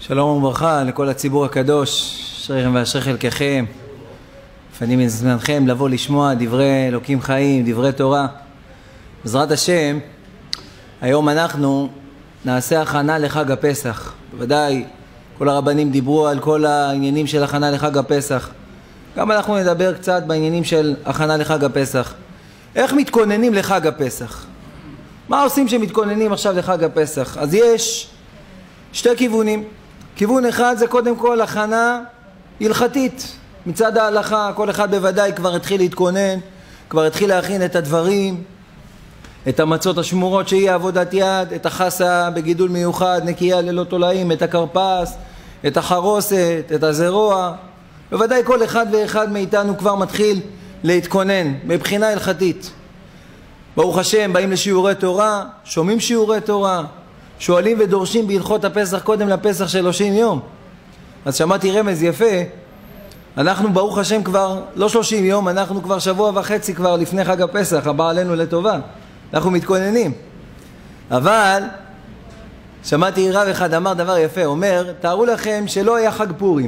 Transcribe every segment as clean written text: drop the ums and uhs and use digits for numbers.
שלום וברכה לכל הציבור הקדוש, אשריכם ואשרי חלקכם. מפנים את זמנכם לבוא לשמוע דברי אלוקים חיים, דברי תורה. בעזרת השם, היום אנחנו נעשה הכנה לחג הפסח. בוודאי כל הרבנים דיברו על כל העניינים של הכנה לחג הפסח. גם אנחנו נדבר קצת בעניינים של הכנה לחג הפסח. איך מתכוננים לחג הפסח? מה עושים שמתכוננים עכשיו לחג הפסח? אז יש שתי כיוונים. כיוון אחד זה קודם כל הכנה הלכתית. מצד ההלכה, כל אחד בוודאי כבר התחיל להתכונן, כבר התחיל להכין את הדברים, את המצות השמורות שהיא עבודת יד, את החסה בגידול מיוחד, נקייה ללא תולעים, את הקרפס, את החרוסת, את הזרוע. בוודאי כל אחד ואחד מאיתנו כבר מתחיל להתכונן מבחינה הלכתית. ברוך השם, באים לשיעורי תורה, שומעים שיעורי תורה, שואלים ודורשים בהלכות הפסח קודם לפסח 30 יום. אז שמעתי רמז יפה, אנחנו ברוך השם כבר לא 30 יום, אנחנו כבר שבוע וחצי כבר לפני חג הפסח, הבא עלינו לטובה. אנחנו מתכוננים. אבל שמעתי רב אחד אמר דבר יפה, אומר, תארו לכם שלא היה חג פורים.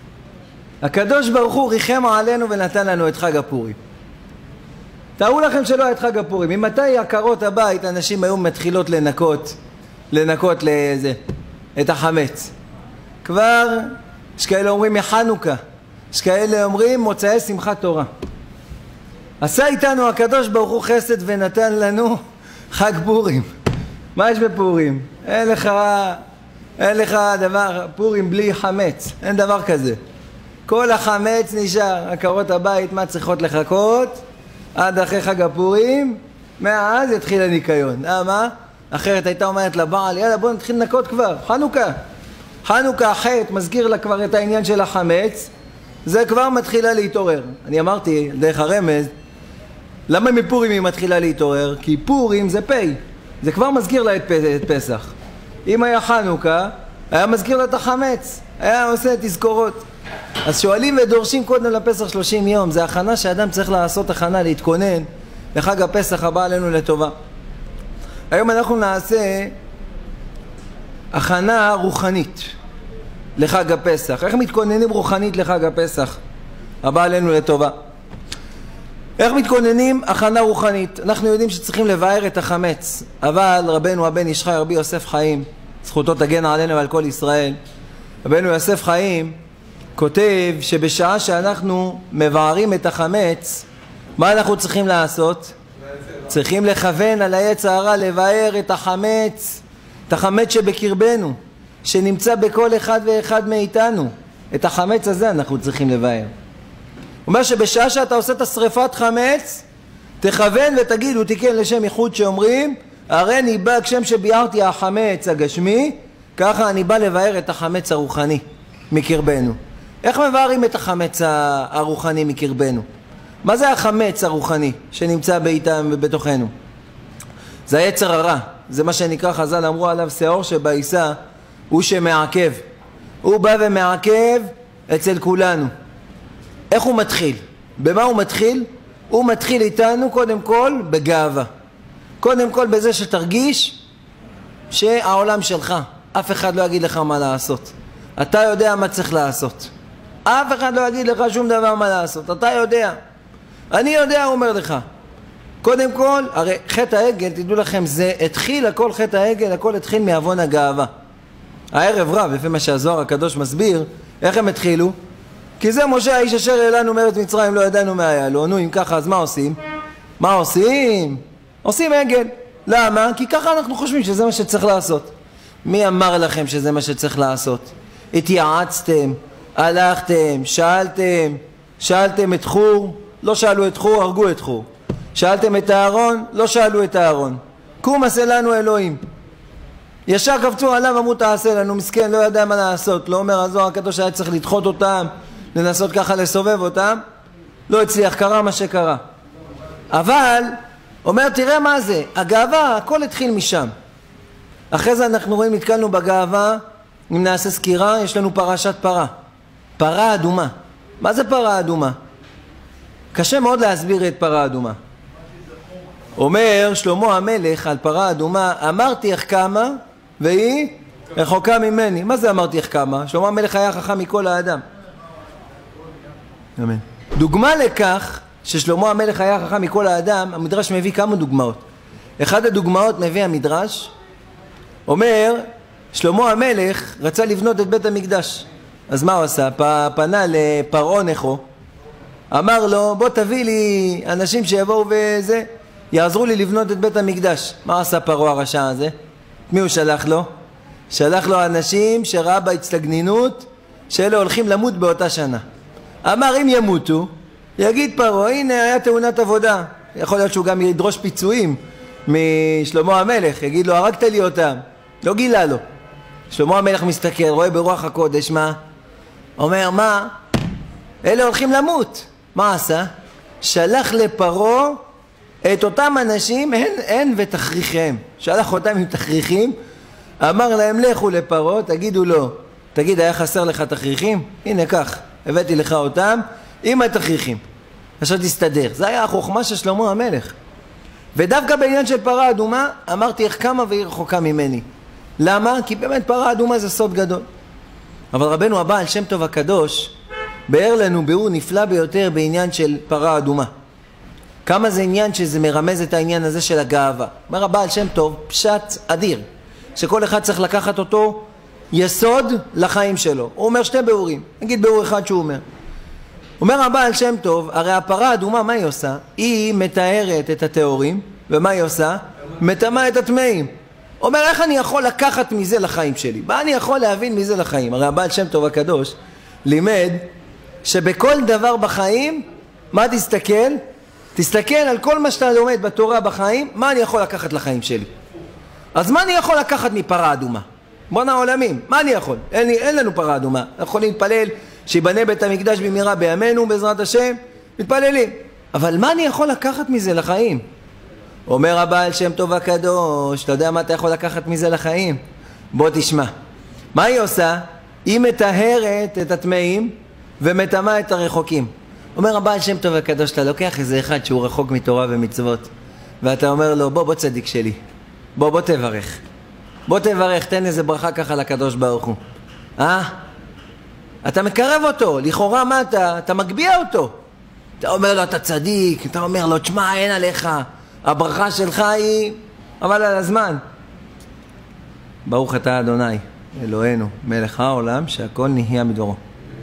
הקדוש ברוך הוא ריחם עלינו ונתן לנו את חג הפורים. תארו לכם שלא היה את חג הפורים. ממתי עקרות הבית אנשים היו מתחילות לנקות את החמץ? כבר יש כאלה אומרים מחנוכה, יש כאלה אומרים מוצאי שמחת תורה. עשה איתנו הקדוש ברוך הוא חסד ונתן לנו חג פורים. מה יש בפורים? אין לך דבר, פורים בלי חמץ, אין דבר כזה. כל החמץ נשאר, עקרות הבית מה צריכות לחכות? עד אחרי חג הפורים, מאז יתחיל הניקיון. למה? אחרת הייתה אומרת לבעל, יאללה בוא נתחיל לנקות כבר, חנוכה החטא מזכיר לה כבר את העניין של החמץ, זה כבר מתחילה להתעורר. אני אמרתי דרך הרמז, למה מפורים היא מתחילה להתעורר? כי פורים זה פי, זה כבר מזכיר לה את פסח. אם היה חנוכה, היה מזכיר לה את החמץ, היה עושה תזכורות. אז שואלים ודורשים קודם לפסח 30 יום, זה הכנה שאדם צריך לעשות, הכנה להתכונן לחג הפסח הבא עלינו לטובה. היום אנחנו נעשה הכנה רוחנית לחג הפסח. איך מתכוננים רוחנית לחג הפסח הבא עלינו לטובה? איך מתכוננים הכנה רוחנית? אנחנו יודעים שצריכים לבאר את החמץ, אבל רבנו הבן איש חי רבי יוסף חיים, זכותו תגן עלינו ועל כל ישראל, רבנו יוסף חיים כותב שבשעה שאנחנו מבארים את החמץ, מה אנחנו צריכים לעשות? צריכים לכוון על היצר הרע, לבאר את החמץ שבקרבנו, שנמצא בכל אחד ואחד מאיתנו. את החמץ הזה אנחנו צריכים לבאר. הוא אומר שבשעה שאתה עושה את השריפת חמץ, תכוון ותגיד, הוא תיקן לשם ייחוד שאומרים, הרי אני בא כשם שביארתי החמץ הגשמי, ככה אני בא לבאר את החמץ הרוחני מקרבנו. איך מבארים את החמץ הרוחני מקרבנו? מה זה החמץ הרוחני שנמצא באיתם ובתוכנו? זה היצר הרע, זה מה שנקרא, חז"ל אמרו עליו, שיעור שבעיסה הוא שמעכב, הוא בא ומעכב אצל כולנו. איך הוא מתחיל? במה הוא מתחיל? הוא מתחיל איתנו קודם כל בגאווה, קודם כל בזה שתרגיש שהעולם שלך, אף אחד לא יגיד לך מה לעשות, אתה יודע מה צריך לעשות, אף אחד לא יגיד לך שום דבר מה לעשות, אתה יודע, אני יודע, הוא אומר לך. קודם כל, הרי חטא העגל, תדעו לכם, זה התחיל, הכל חטא העגל, הכל התחיל מעוון הגאווה. הערב רב, לפי מה שהזוהר הקדוש מסביר, איך הם התחילו? כי זה משה האיש אשר העלנו מארץ מצרים, לא ידענו מה היה לו. נו, אם ככה, אז מה עושים? מה עושים? עושים עגל. למה? כי ככה אנחנו חושבים שזה מה שצריך לעשות. מי אמר לכם שזה מה שצריך לעשות? התייעצתם, הלכתם, שאלתם את חור, לא שאלו את חור, הרגו את חור. שאלתם את אהרון, לא שאלו את אהרון. קום עשה לנו אלוהים. ישר קפצו עליו, אמרו תעשה לנו, מסכן, לא יודע מה לעשות. לא אומר הזוהר הקדוש היה צריך לדחות אותם, לנסות ככה לסובב אותם. לא הצליח, קרה מה שקרה. אבל, אומר תראה מה זה, הגאווה, הכל התחיל משם. אחרי זה אנחנו רואים, נתקלנו בגאווה, אם נעשה סקירה, יש לנו פרשת פרה. פרה אדומה. מה זה פרה אדומה? קשה מאוד להסביר את פרה אדומה. אומר שלמה המלך על פרה אדומה, אמרתי איך קמה והיא רחוקה ממני. מה זה אמרתי איך כמה? שלמה המלך היה חכם מכל האדם. אמן. דוגמה לכך ששלמה המלך היה חכם מכל האדם, המדרש מביא כמה דוגמאות. אחד הדוגמאות מביא המדרש, אומר, שלמה המלך רצה לבנות את בית המקדש. אז מה הוא עשה? פנה לפרעה נכו, אמר לו, בוא תביא לי אנשים שיבואו וזה, יעזרו לי לבנות את בית המקדש. מה עשה פרעה הרשע הזה? מי הוא שלח לו? שלח לו אנשים שראה בהצטגנינות שאלה הולכים למות באותה שנה. אמר, אם ימותו, יגיד פרעה, הנה היה תאונת עבודה. יכול להיות שהוא גם ידרוש פיצויים משלמה המלך, יגיד לו, הרגת לי אותם. לא גילה לו. שלמה המלך מסתכל, רואה ברוח הקודש, מה? אומר, מה? אלה הולכים למות. מה עשה? שלח לפרעה את אותם אנשים, הן ותכריכיהם. שלח אותם עם תכריכים, אמר להם, לכו לפרעה, תגידו לו, תגיד, היה חסר לך תכריכים? הנה כך, הבאתי לך אותם עם התכריכים. עכשיו תסתדר. זה היה החוכמה של שלמה המלך. ודווקא בעניין של פרה אדומה, אמרתי איך כמה והיא רחוקה ממני. למה? כי באמת פרה אדומה זה סוד גדול. אבל רבנו הבעל שם טוב הקדוש באר לנו ביאור נפלא ביותר בעניין של פרה אדומה. כמה זה עניין שזה מרמז את העניין הזה של הגאווה. אומר הבעל שם טוב, פשט אדיר, שכל אחד צריך לקחת אותו יסוד לחיים שלו. הוא אומר שתי ביאורים, נגיד ביאור אחד שהוא אומר הבעל שם טוב, הרי הפרה האדומה מה היא עושה? היא מתארת את הטהורים, ומה היא עושה? מטמאה את הטמאים. אומר, איך אני יכול לקחת מזה לחיים שלי? מה אני יכול להבין מזה לחיים? הרי הבעל שם טוב הקדוש לימד שבכל דבר בחיים, מה תסתכל? תסתכל על כל מה שאתה לומד בתורה בחיים, מה אני יכול לקחת לחיים שלי? אז מה אני יכול לקחת מפרה אדומה? בונה עולמים, מה אני יכול? אין לנו פרה אדומה. אנחנו יכולים להתפלל שיבנה בית המקדש במהרה בימינו, בעזרת השם, מתפללים. אבל מה אני יכול לקחת מזה לחיים? אומר הבעל שם טוב הקדוש, אתה יודע מה אתה יכול לקחת מזה לחיים? בוא תשמע. מה היא עושה? היא מטהרת את הטמאים ומטמאה את הרחוקים. אומר הבעל שם טוב הקדוש, אתה לוקח איזה אחד שהוא רחוק מתורה ומצוות, ואתה אומר לו, בוא צדיק שלי, בוא תברך. בוא תברך, תן איזה ברכה ככה לקדוש ברוך הוא. אתה מקרב אותו, לכאורה מה אתה מגביע אותו. אתה אומר לו, אתה צדיק, אתה אומר לו, תשמע, אין עליך, הברכה שלך היא, אבל על הזמן. ברוך אתה אדוני, אלוהינו, מלך העולם, שהכל נהיה מדברו.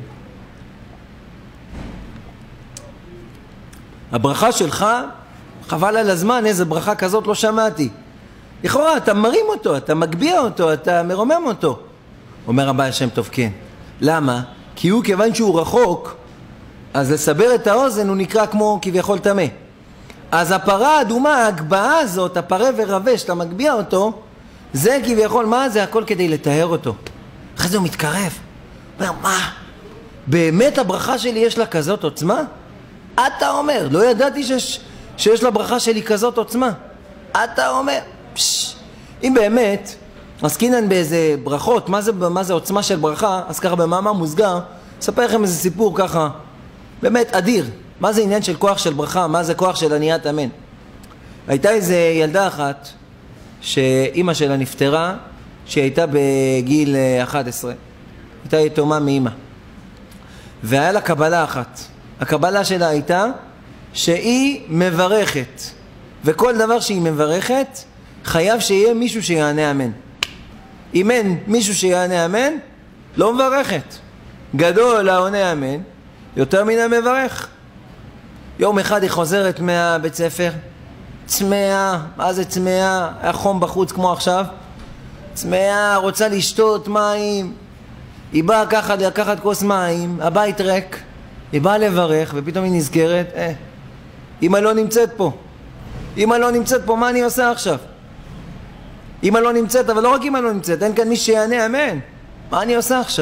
הברכה שלך, חבל על הזמן, איזה ברכה כזאת לא שמעתי. לכאורה, אתה מרים אותו, אתה מגביע אותו, אתה מרומם אותו. אומר הבעל שם טוב, כן. למה? כי הוא כיוון שהוא רחוק, אז לסבר את האוזן הוא נקרא כמו כביכול טמא. אז הפרה האדומה, ההגבהה הזאת, הפרה ורבה, שאתה מגביע אותו, זה כביכול, מה? זה הכל כדי לטהר אותו. אחרי זה הוא מתקרב. אומר, מה? באמת הברכה שלי יש לה כזאת עוצמה? אתה אומר, לא ידעתי שיש לברכה שלי כזאת עוצמה. אתה אומר, אם באמת, אז כינן באיזה ברכות, מה זה עוצמה של ברכה, אז ככה במאמר מוסגר, אספר לכם איזה סיפור ככה, באמת אדיר. מה זה עניין של כוח של ברכה, מה זה כוח של עניית אמן. הייתה איזה ילדה אחת, שאימא שלה נפטרה, שהיא הייתה בגיל 11. הייתה יתומה מאימא. והיה לה קבלה אחת. הקבלה שלה הייתה שהיא מברכת. וכל דבר שהיא מברכת, חייב שיהיה מישהו שיענה אמן. אם אין מישהו שיענה אמן, לא מברכת. גדול העונה אמן, יותר מן המברך. יום אחד היא חוזרת מהבית ספר, צמאה, מה זה צמאה? היה חום בחוץ כמו עכשיו. צמאה, רוצה לשתות מים. היא באה ככה לקחת כוס מים, הבית ריק. היא באה לברך ופתאום היא נזכרת, אמא לא נמצאת פה. אמא לא נמצאת פה, מה אני עושה עכשיו? אמא לא נמצאת, אבל לא רק אמא לא נמצאת, אין כאן מי שיענה אמן. מה אני עושה עכשיו?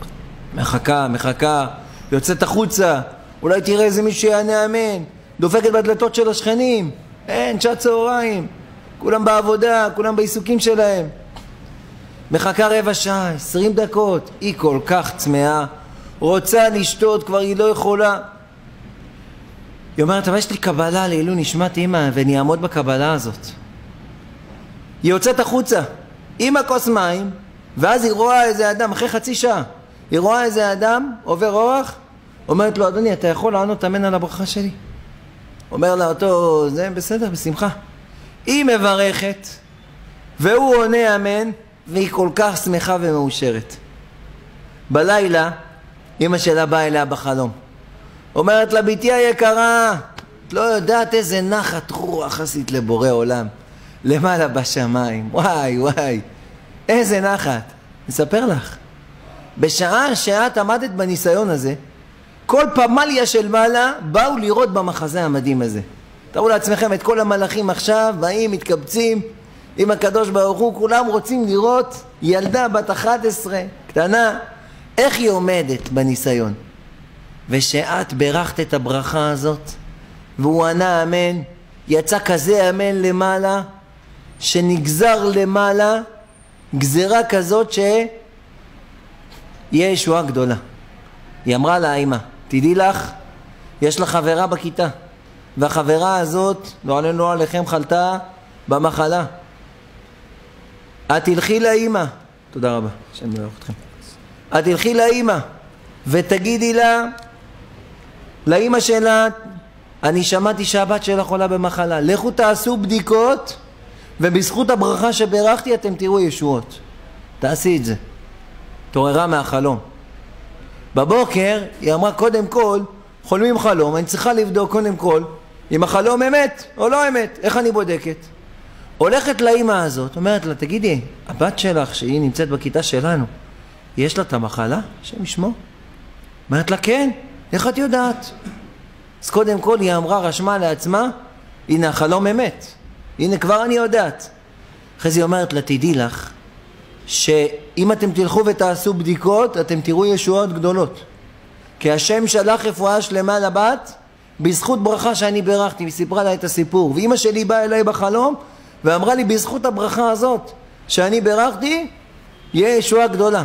מחכה, יוצאת החוצה, אולי תראה איזה מי שיענה אמן. דופקת בדלתות של השכנים, אין, שעת צהריים, כולם בעבודה, כולם בעיסוקים שלהם. מחכה רבע שעה, 20 דקות, היא כל כך צמאה, רוצה לשתות, כבר היא לא יכולה. היא אומרת, אבל יש לי קבלה לעילוי נשמת אמא, ואני אעמוד בקבלה הזאת. היא יוצאת החוצה, עם הכוס מים, ואז היא רואה איזה אדם, אחרי חצי שעה, היא רואה איזה אדם, עובר אורח, אומרת לו, אדוני, אתה יכול לענות אמן על הברכה שלי? אומר לה אותו, זה בסדר, בשמחה. היא מברכת, והוא עונה אמן, והיא כל כך שמחה ומאושרת. בלילה, אמא שלה באה אליה בחלום. אומרת לה, ביתי היקרה, את לא יודעת איזה נחת רוח עשית לבורא עולם. למעלה בשמיים, וואי וואי, איזה נחת. נספר לך. בשעה שאת עמדת בניסיון הזה, כל פמליה של מעלה באו לראות במחזה המדהים הזה. תראו לעצמכם את כל המלאכים עכשיו, באים, מתקבצים עם הקדוש ברוך הוא, כולם רוצים לראות ילדה בת 11, קטנה, איך היא עומדת בניסיון. ושאת ברכת את הברכה הזאת, והוא ענה אמן, יצא כזה אמן למעלה, שנגזר למעלה, גזרה כזאת שיהיה ישועה גדולה. היא אמרה לה, אמא, תדעי לך, יש לה חברה בכיתה, והחברה הזאת, לא עלינו לא עליכם, חלתה במחלה. את תלכי לאמא, תודה רבה, שאני מברך אתכם. את תלכי לאמא, ותגידי לה, לאמא שלה, אני שמעתי שהבת שלה חולה במחלה, לכו תעשו בדיקות, ובזכות הברכה שברכתי אתם תראו ישועות. תעשי את זה. תעוררה מהחלום. בבוקר היא אמרה, קודם כל, חולמים חלום, אני צריכה לבדוק קודם כל אם החלום אמת או לא אמת. איך אני בודקת? הולכת לאמא הזאת, אומרת לה, תגידי, הבת שלך שהיא נמצאת בכיתה שלנו, יש לה את המחלה? השם ישמור. אומרת לה, כן. איך את יודעת? אז קודם כל היא אמרה, רשמה לעצמה, הנה החלום אמת. הנה כבר אני יודעת. אחרי זה היא אומרת לה, תדעי לך, שאם אתם תלכו ותעשו בדיקות, אתם תראו ישועות גדולות. כי השם שלח רפואה שלמה לבת, בזכות ברכה שאני ברכתי, והיא סיפרה לה את הסיפור. ואמא שלי באה אליי בחלום, ואמרה לי, בזכות הברכה הזאת, שאני ברכתי, יהיה ישועה גדולה.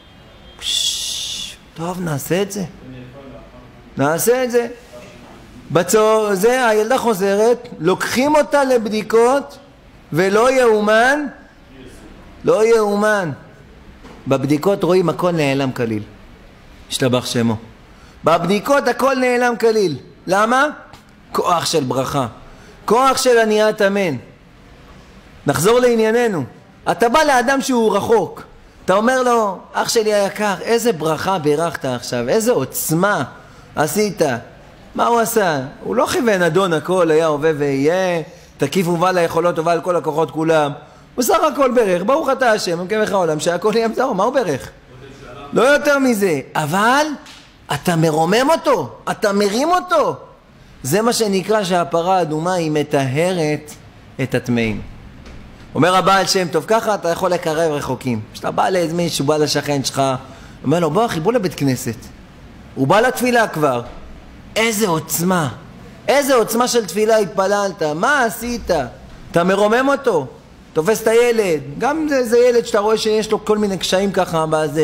טוב, נעשה את זה. נעשה את זה. בצור זה, הילדה חוזרת, לוקחים אותה לבדיקות, ולא יאומן, לא יאומן. בבדיקות רואים הכל נעלם כליל. השתבח שמו. בבדיקות הכל נעלם כליל. למה? כוח של ברכה. כוח של עניית אמן. נחזור לענייננו. אתה בא לאדם שהוא רחוק. אתה אומר לו, אח שלי היקר, איזה ברכה בירכת עכשיו, איזה עוצמה עשית. מה הוא עשה? הוא לא כיוון אדון הכל, היה הווה ויהיה, תקיף ובא ליכולות ובא כל הכוחות כולם. הוא סך הכל ברך, ברוך אתה השם, ממקם לך העולם, שהכל יהיה מזהו, מה הוא ברך? לא יותר מזה, אבל אתה מרומם אותו, אתה מרים אותו. זה מה שנקרא שהפרה האדומה היא מטהרת את הטמאים. אומר הבעל שם טוב, ככה אתה יכול לקרב רחוקים. כשאתה בא לאיזה מישהו, בא לשכן שלך, אומר לו, בוא אחי, בוא לבית כנסת. הוא בא לתפילה כבר. איזה עוצמה, איזה עוצמה של תפילה התפללת, מה עשית? אתה מרומם אותו, תופס את הילד, גם זה ילד שאתה רואה שיש לו כל מיני קשיים ככה בזה,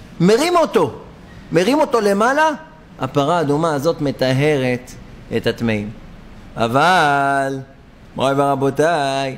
מרים אותו למעלה, הפרה האדומה הזאת מטהרת את הטמאים. אבל, מוריי ורבותיי,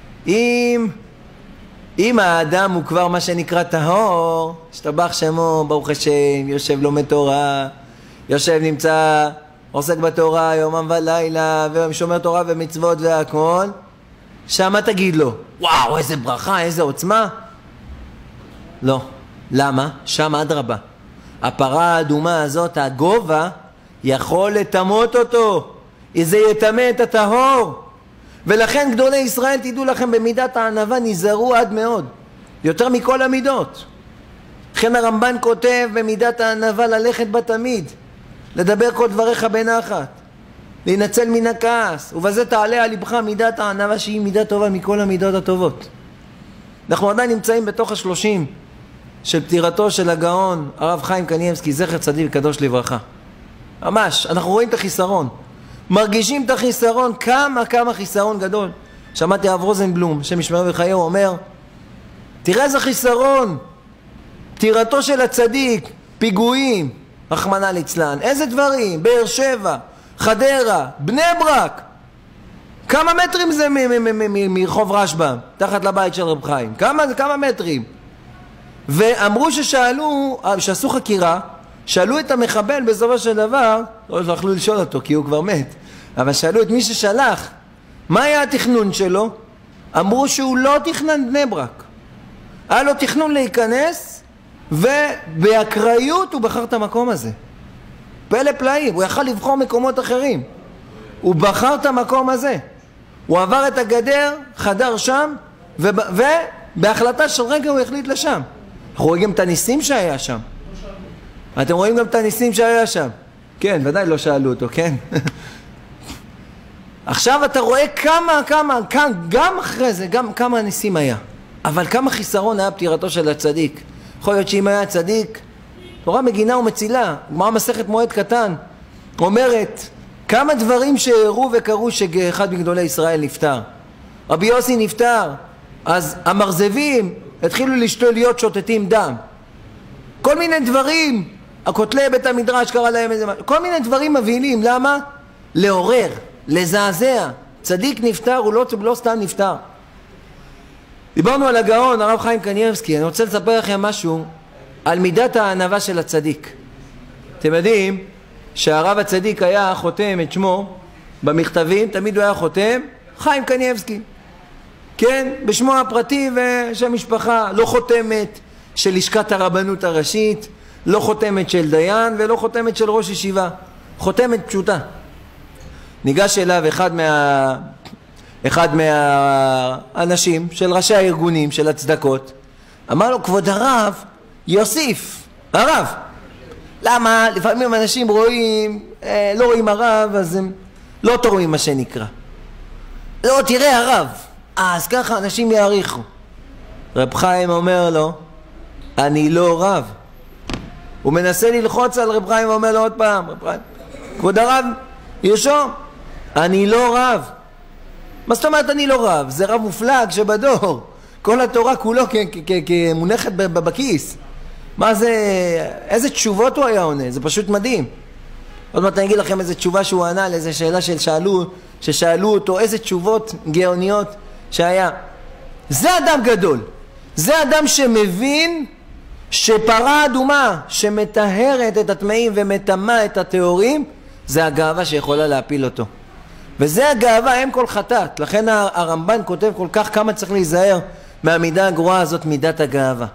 אם האדם הוא כבר מה שנקרא טהור, השתבח שמו, ברוך השם, יושב לומד תורה, יושב נמצא, עוסק בתורה יומם ולילה, ושומר תורה ומצוות והכל, שמה תגיד לו, וואו, איזה ברכה, איזה עוצמה. לא. למה? שם אדרבה. הפרה האדומה הזאת, הגובה, יכול לטמות אותו. זה יטמא את הטהור. ולכן גדולי ישראל, תדעו לכם, במידת הענווה נזהרו עד מאוד. יותר מכל המידות. לכן הרמב"ן כותב במידת הענווה ללכת בתמיד. לדבר כל דבריך בנחת. להינצל מן הכעס. ובזה תעלה על לבך מידת הענווה שהיא מידה טובה מכל המידות הטובות. אנחנו עדיין נמצאים בתוך 30 של פטירתו של הגאון הרב חיים קניאבסקי, זכר צדיק וקדוש לברכה. ממש, אנחנו רואים את החיסרון. מרגישים את החיסרון, כמה חיסרון גדול. שמעתי הרב רוזנבלום, השם ישמרהו ויחייהו, אומר, תראה איזה חיסרון. פטירתו של הצדיק, פיגועים, רחמנא ליצלן, איזה דברים, באר שבע, חדרה, בני ברק. כמה מטרים זה מרחוב רשב"ם, תחת לבית של רב חיים? כמה מטרים? ואמרו שעשו חקירה, שאלו את המחבל בסופו של דבר, לא יכלו לשאול אותו כי הוא כבר מת, אבל שאלו את מי ששלח, מה היה התכנון שלו? אמרו שהוא לא תכנן בני ברק. היה לו תכנון להיכנס, ובאקראיות הוא בחר את המקום הזה. פלא פלאים, הוא יכל לבחור מקומות אחרים. הוא בחר את המקום הזה. הוא עבר את הגדר, חדר שם, ובהחלטה של רגע הוא החליט לשם. אנחנו רואים גם את הניסים שהיה שם. אתם רואים גם את הניסים שהיה שם. כן, ודאי לא שאלו אותו, כן? עכשיו אתה רואה גם אחרי זה, גם כמה ניסים היה. אבל כמה חיסרון היה פטירתו של הצדיק. יכול להיות שאם היה צדיק, תורה מגינה ומצילה. גמרא מסכת מועד קטן אומרת, כמה דברים שהראו וקראו שאחד מגדולי ישראל נפטר. רבי יוסי נפטר, אז המרזבים התחילו להיות שוטטים דם. כל מיני דברים, הכותלי בית המדרש קרא להם איזה משהו, כל מיני דברים מבהילים, למה? לעורר, לזעזע. צדיק נפטר, הוא לא סתם נפטר. דיברנו על הגאון, הרב חיים קניבסקי. אני רוצה לספר לכם משהו על מידת הענווה של הצדיק. אתם יודעים שהרב הצדיק היה חותם את שמו במכתבים, תמיד הוא היה חותם חיים קניבסקי, כן, בשמו הפרטי ושם משפחה, לא חותמת של לשכת הרבנות הראשית, לא חותמת של דיין ולא חותמת של ראש ישיבה, חותמת פשוטה. ניגש אליו אחד מהאנשים של ראשי הארגונים של הצדקות, אמר לו, כבוד הרב, יוסיף, הרב. למה? לפעמים אנשים לא רואים הרב, אז הם לא תורמים מה שנקרא. לא, תראה הרב. אז ככה אנשים יעריכו. רב חיים אומר לו, אני לא רב. הוא מנסה ללחוץ על רב חיים ואומר לו עוד פעם, רב חיים, כבוד הרב, ירשום, אני לא רב. מה זאת אומרת אני לא רב? זה רב מופלג שבדור. כל התורה כולו כמונחת בכיס. מה זה, איזה תשובות הוא היה עונה, זה פשוט מדהים. עוד מעט אני אגיד לכם איזה תשובה שהוא ענה על איזה שאלה ששאלו אותו, איזה תשובות גאוניות שהיה. זה אדם גדול, זה אדם שמבין שפרה אדומה שמטהרת את הטמאים ומטמאה את הטהורים, זה הגאווה שיכולה להפיל אותו. וזה הגאווה, הם כל חטאת. לכן הרמב"ן כותב כל כך כמה צריך להיזהר מהמידה הגרועה הזאת, מידת הגאווה.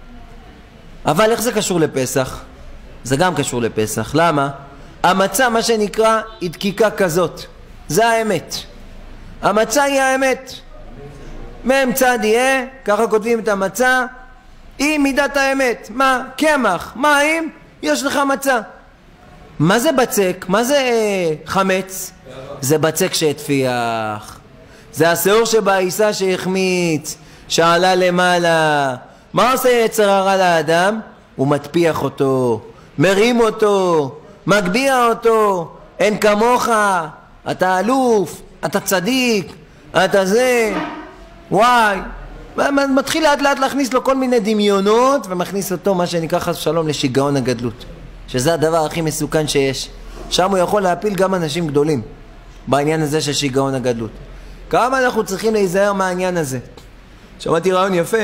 אבל איך זה קשור לפסח? זה גם קשור לפסח. למה? המצה, מה שנקרא, היא דקיקה כזאת. זה האמת. המצה היא האמת. מאמצע דיה, ככה כותבים את המצה, היא מידת האמת. מה? קמח, מים, יש לך מצה. מה זה בצק? מה זה חמץ? זה בצק שהתפיח. זה השעור שבעיסה שהחמיץ, שעלה למעלה. מה עושה יצר הרע לאדם? הוא מטפיח אותו, מרים אותו, מגביה אותו. אין כמוך, אתה אלוף, אתה צדיק, אתה זה, וואי. מתחיל לאט לאט להכניס לו כל מיני דמיונות, ומכניס אותו מה שנקרא חס ושלום לשיגעון הגדלות, שזה הדבר הכי מסוכן שיש. שם הוא יכול להפיל גם אנשים גדולים בעניין הזה של שיגעון הגדלות. כמה אנחנו צריכים להיזהר מהעניין הזה. שמעתי רעיון יפה.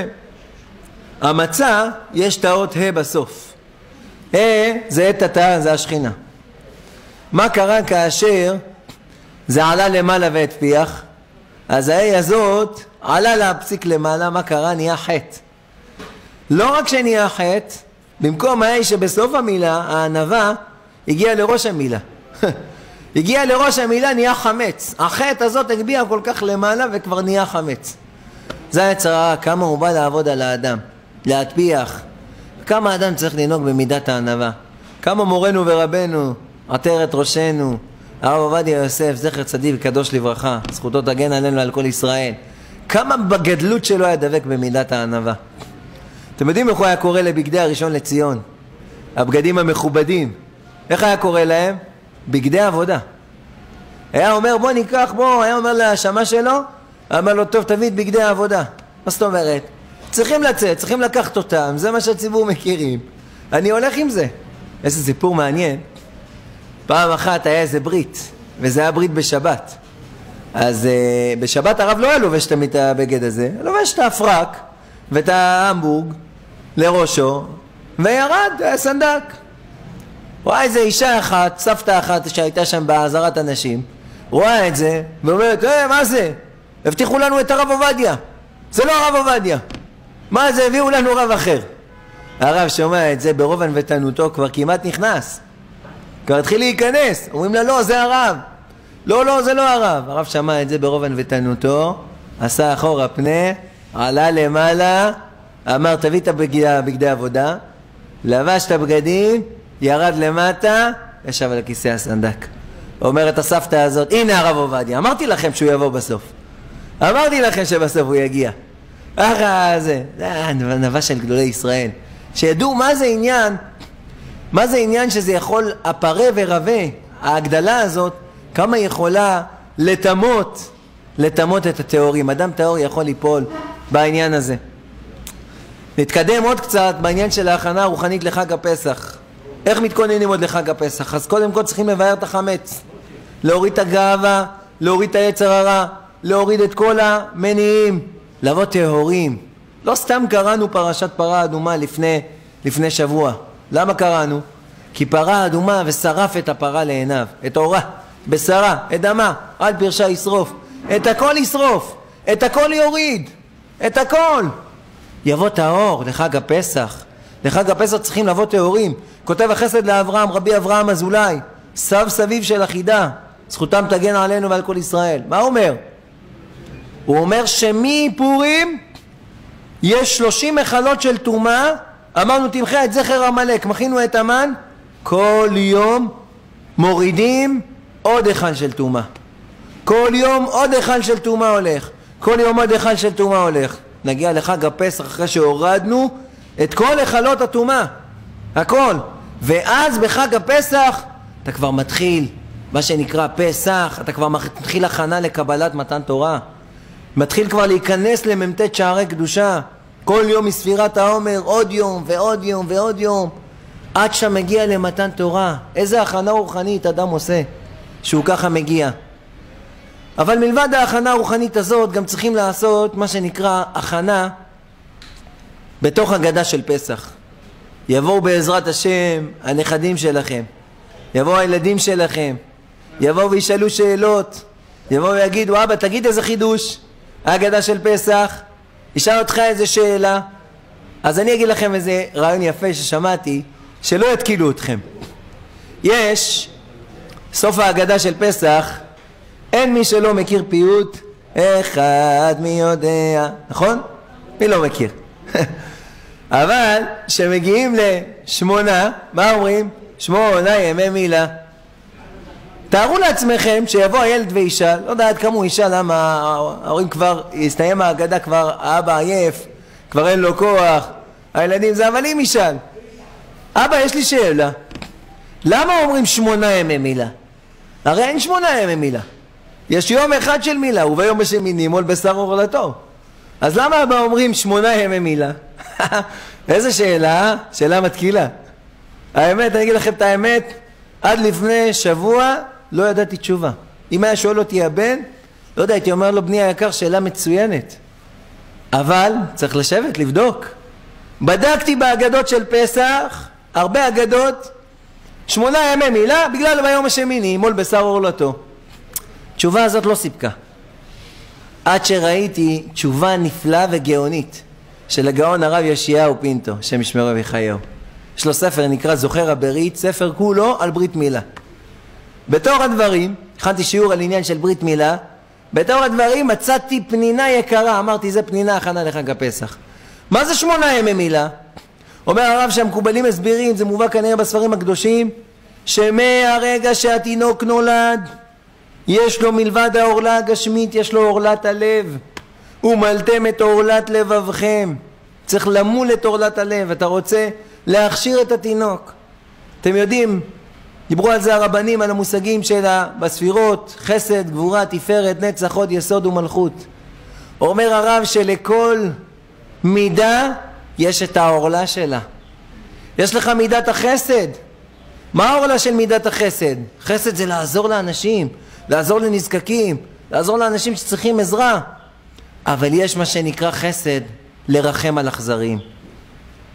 המצה יש תאות ה' בסוף. זה תתה, זה השכינה. מה קרה כאשר זה עלה למעלה והתפיח? אז הזאת עלה להפסיק למעלה, מה קרה? נהיה חטא. לא רק שנהיה חטא, במקום שבסוף המילה, הענווה הגיעה לראש המילה. הגיעה לראש המילה, נהיה חמץ. החטא הזאת הגביעה כל כך למעלה וכבר נהיה חמץ. זה היצר הרע, כמה הוא בא לעבוד על האדם, להטפיח. כמה האדם צריך לנהוג במידת הענווה. כמה מורנו ורבנו, עטרת ראשנו, הרב עובדיה יוסף, זכר צדיק וקדוש לברכה, זכותו תגן עלינו ועל כל ישראל. כמה בגדלות שלו היה דבק במידת הענווה. אתם יודעים איך הוא היה קורא לבגדי הראשון לציון? הבגדים המכובדים. איך היה קורא להם? בגדי עבודה. היה אומר בוא ניקח, היה אומר להשמה שלו, אמר לו טוב תביא את בגדי העבודה. מה זאת אומרת? צריכים לצאת, צריכים לקחת אותם, זה מה שהציבור מכירים. אני הולך עם זה. איזה סיפור מעניין. פעם אחת היה איזה ברית, וזה היה ברית בשבת. אז בשבת הרב לא היה לובש תמיד את הבגד הזה, לובש את האפרק ואת ההמבורג, לראשו, וירד הסנדק. רואה איזה אישה אחת, סבתא אחת שהייתה שם בעזרת אנשים, רואה את זה, ואומרת, מה זה? הבטיחו לנו את הרב עובדיה. זה לא הרב עובדיה. מה זה? הביאו לנו רב אחר. הרב שומע את זה ברוב ענוותנותו, כבר כמעט נכנס. כבר התחיל להיכנס. אומרים לה, לא, זה הרב. לא, לא, זה לא הרב. הרב שמע את זה ברוב ענוותנותו, עשה אחורה פנה, עלה למעלה, אמר, תביא את בגדי עבודה, לבש את הבגדים, ירד למטה, ישב על הכיסא הסנדק. אומרת הסבתא הזאת, הנה הרב עובדיה, אמרתי לכם שהוא יבוא בסוף. אמרתי לכם שבסוף הוא יגיע. זה הנבא של גדולי ישראל. שידעו מה זה עניין שזה יכול, הפרה ורבה, ההגדלה הזאת, כמה יכולה לטמות את התיאורים. אדם תיאור יכול ליפול בעניין הזה. נתקדם עוד קצת בעניין של ההכנה הרוחנית לחג הפסח. איך מתכוננים עוד לחג הפסח? אז קודם כל צריכים לבאר את החמץ, להוריד את הגאווה, להוריד את היצר הרע, להוריד את כל המניעים, לבוא טהורים. לא סתם קראנו פרשת פרה אדומה לפני שבוע. למה קראנו? כי פרה אדומה ושרף את הפרה לעיניו, את אורה, בשרה, את דמה, עד פרשה ישרוף. את הכל ישרוף, את הכל יוריד, את הכל. יבוא טהור לחג הפסח. לחג הפסח צריכים לבוא טהורים. כותב החסד לאברהם, רבי אברהם אזולאי, סב סביב של החידה, זכותם תגן עלינו ועל כל ישראל. מה הוא אומר? הוא אומר שמפורים יש 30 מחלות של טומאה. אמרנו תמחה את זכר עמלק, מכינו את המן, כל יום מורידים עוד אחד של טומאה. כל יום עוד אחד של טומאה הולך, כל יום עוד אחד של טומאה הולך. נגיע לחג הפסח אחרי שהורדנו את כל החלות הטומאה, הכל. ואז בחג הפסח אתה כבר מתחיל מה שנקרא פסח, אתה כבר מתחיל הכנה לקבלת מתן תורה, מתחיל כבר להיכנס לממתת שערי קדושה. כל יום מספירת העומר, עוד יום ועוד יום ועוד יום, עד שמגיע למתן תורה. איזה הכנה רוחנית אדם עושה שהוא ככה מגיע. אבל מלבד ההכנה הרוחנית הזאת גם צריכים לעשות מה שנקרא הכנה בתוך הגדה של פסח. יבואו בעזרת השם הנכדים שלכם, יבואו הילדים שלכם, יבואו וישאלו שאלות, יבואו ויגידו, אבא תגיד איזה חידוש ההגדה של פסח, ישאל אותך איזה שאלה. אז אני אגיד לכם איזה רעיון יפה ששמעתי, שלא יתקילו אתכם. יש סוף ההגדה של פסח, אין מי שלא מכיר פיוט אחד מי יודע, נכון? מי לא מכיר? אבל שמגיעים לשמונה, מה אומרים? 8 ימי מילה. תארו לעצמכם שיבוא הילד וישאל, לא יודע עד כמה הוא ישאל, למה ההורים כבר, הסתיים ההגדה, כבר האבא עייף, כבר אין לו כוח, הילדים זה, אבל אם ישאל, אבא יש לי שאלה, למה אומרים 8 ימי מילה? הרי אין 8 ימי מילה, יש יום אחד של מילה, וביום השמיני ימול בשר עורלתו. אז למה אבא אומרים 8 ימי מילה? איזה שאלה, שאלה מתקילה. האמת, אני אגיד לכם את האמת, עד לפני שבוע לא ידעתי תשובה. אם היה שואל אותי הבן, לא יודע, הייתי אומר לו, בני היקר, שאלה מצוינת. אבל צריך לשבת, לבדוק. בדקתי בהגדות של פסח, הרבה אגדות, 8 ימי מילה, בגלל ביום השמיני ימול בשר עורלתו. התשובה הזאת לא סיפקה. עד שראיתי תשובה נפלאה וגאונית של הגאון הרב יאשיהו פינטו, שם ישמרו ויחיו. יש לו ספר נקרא זוכר הברית, ספר כולו על ברית מילה. בתור הדברים, הכנתי שיעור על עניין של ברית מילה, בתור הדברים מצאתי פנינה יקרה, אמרתי זה פנינה הכנה לחג הפסח. מה זה 8 ימי מילה? אומר הרב שהמקובלים הסבירים, זה מובא כנראה בספרים הקדושים, שמהרגע שהתינוק נולד, יש לו מלבד העורלה הגשמית, יש לו עורלת הלב. ומלתם את עורלת לבבכם. צריך למול את עורלת הלב. אתה רוצה להכשיר את התינוק. אתם יודעים, דיברו על זה הרבנים, על המושגים שלה בספירות, חסד, גבורה, תפארת, נצח, הוד, יסוד ומלכות. אומר הרב שלכל מידה יש את העורלה שלה. יש לך מידת החסד. מה העורלה של מידת החסד? חסד זה לעזור לאנשים, לעזור לנזקקים, לעזור לאנשים שצריכים עזרה. אבל יש מה שנקרא חסד, לרחם על אכזרים.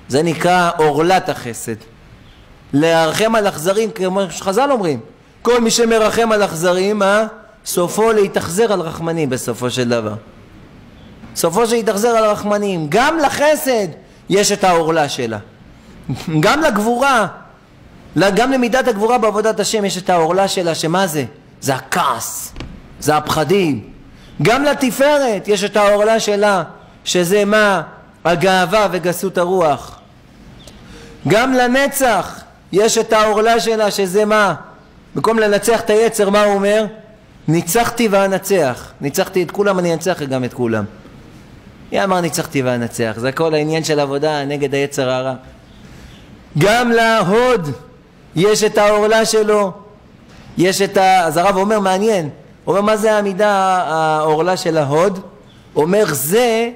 זה נקרא עורלת החסד. להרחם על אכזרים, כמו שחז"ל אומרים, כל מי שמרחם על אכזרים, סופו להתאכזר על רחמנים בסופו של דבר. סופו שיתאכזר על רחמנים. גם לחסד יש את העורלה שלה. גם לגבורה, גם למידת הגבורה בעבודת השם יש את העורלה שלה, שמה זה? זה הכעס, זה הפחדים. גם לתפארת יש את העורלה שלה, שזה מה? הגאווה וגסות הרוח. גם לנצח יש את העורלה שלה, שזה מה? במקום לנצח את היצר, מה הוא אומר? ניצחתי ואנצח. ניצחתי את כולם, אני אנצח גם את כולם. מי אמר ניצחתי ואנצח? זה כל העניין של עבודה נגד היצר הרע. גם להוד יש את העורלה שלו. יש את אז הרב אומר מעניין. הוא אומר מה זה העמידה העורלה של ההוד? אומר זה